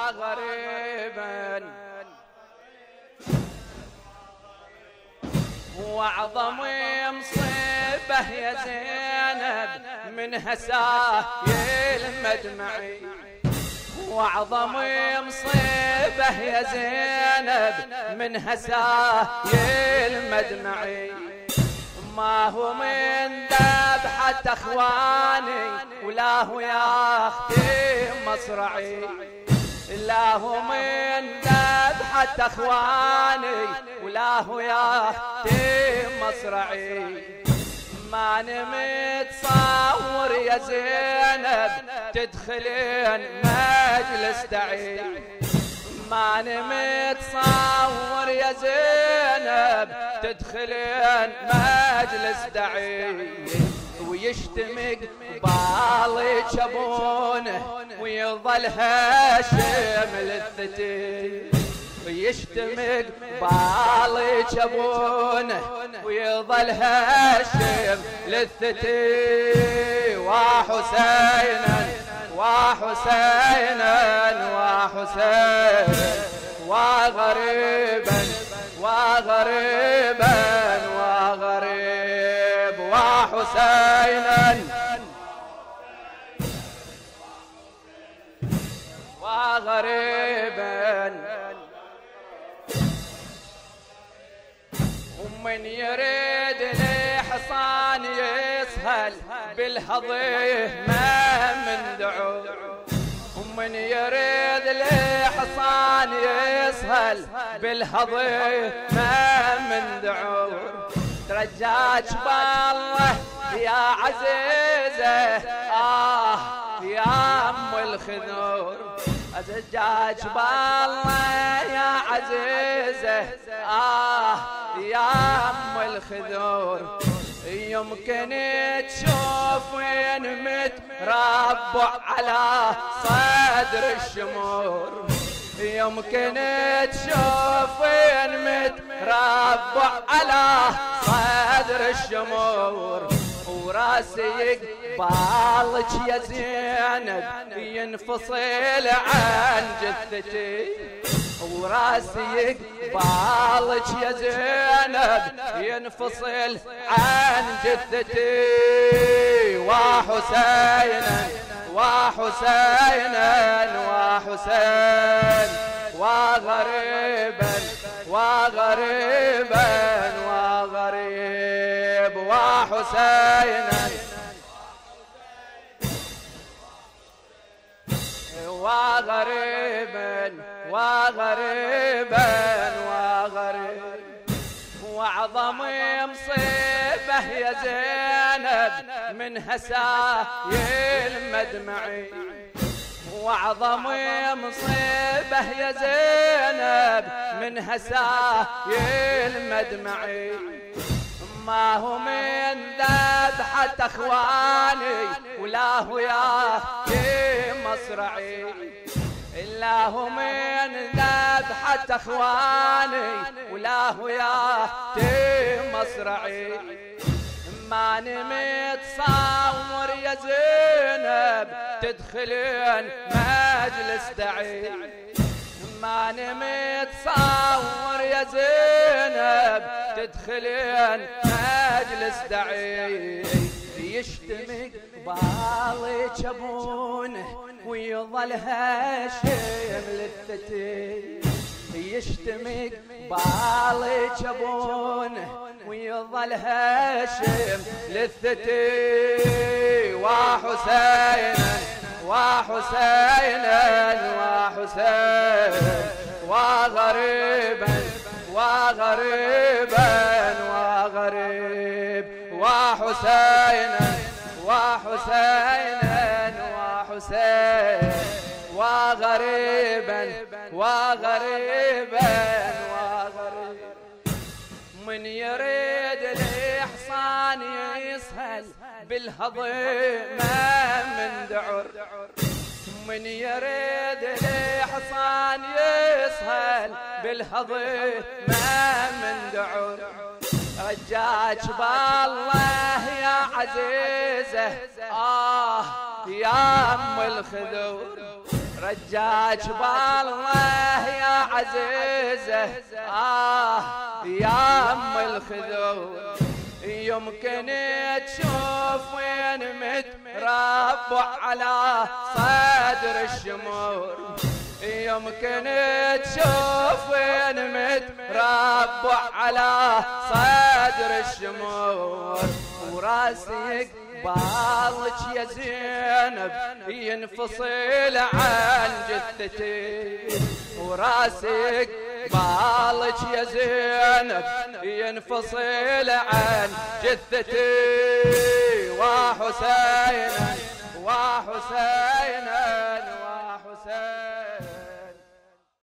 وغريبا واعظم مصيبة يا زينب من هسايل مدمعي، واعظم مصيبة يا زينب من هسايل مدمعي، ما هو من ذبحة اخواني ولا هو يا اختي مصرعي، لا هو من ذبحة اخواني ولا هو يا اختي مصرعي، ما متصور يا زينب تدخلين مجلس دعي، ما متصور يا زينب تدخلين مجلس دعي، ويشتمق بالك ابونه ويظل هاشم للثتي، ويشتمق بالك ابونه ويظل هاشم للثتي، وحسينا وحسينا وحسين وغريبا وغريبا وغريب وحسينا وغريبا، ومن يريد الحصان يسهل بالهضيم ما من دعو، ومن يريد الحصان يسهل بالهضيم ما من دعو، ترجاك بالله يا عزيزة يا ام الخذور، ترجاك بالله يا عزيزة يا ام الخذور، يمكن تشوفين متربع على صدر الشمور، يمكن تشوفين متربع على صدر الشمور، وراسي يقبالك يا زينب ينفصل عن جثتي، وراسي يقبالك يا زينب ينفصل عن جثتي، وحسينا وحسينا وحسين وغريبا وغريبا وغريب وحسينا وغريبا وغريبا وغريب، واعظم مصيبة يا زينب من هسايل مدمعي، واعظم مصيبة يا زينب من هسايل مدمعي، ما هو من ذبحة اخواني ولا هو يا اختي مصرعي، إلا هو من ذبحة اخواني ولا هو يا اختي مصرعي، ما متصور يا زينب تدخلين مجلس دعي، ما متصور يا زينب تدخلين مجلس دعي، يشتمق بالك ابونه ويظل هاشم للثتي، يشتمق بالك ابونه ويظل هاشم للثتي، وحسينا وحسينا وحسين وغريبا وغريبا وغريب وحسينا وحسينا وحسين وغريبا وغريبا وغريب، من يريد الإحصان يسهل بالهضيم ما من دعر، من يريد الإحصان يسهل بالهضيم ما من دعر، رجاك بالله يا عزيزة يا ام الخذور، رجاك بالله يا عزيزة يا أم الخذول يمكن تشوف وين متربع على صدر الشمور يمكن تشوف وين متربع على صدر الشمور وراسك بالك يا زينب ينفصل عن جثتي وراسك بالك يا زينب ينفصل عن جثتي وحسينا وحسينا وحسينا